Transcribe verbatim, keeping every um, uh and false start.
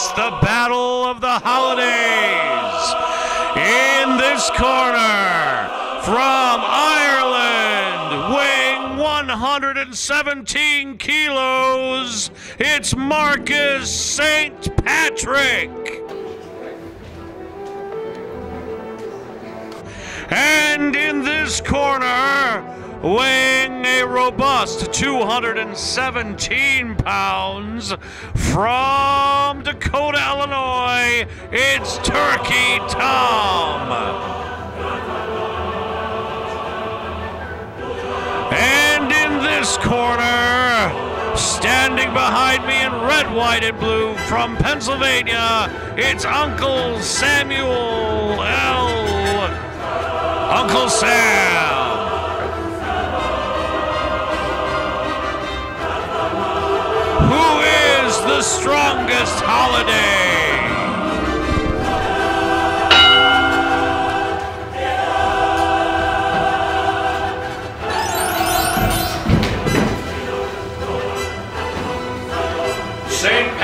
It's the battle of the holidays. In this corner, from Ireland, weighing one hundred seventeen kilos, it's Marcus Saint Patrick. And in this corner, weighing a robust two hundred seventeen pounds, from Dakota, Illinois, it's Turkey Tom. And in this corner, standing behind me in red, white, and blue, from Pennsylvania, it's Uncle Samuel L. Uncle Sam. Who is the strongest holiday? Saint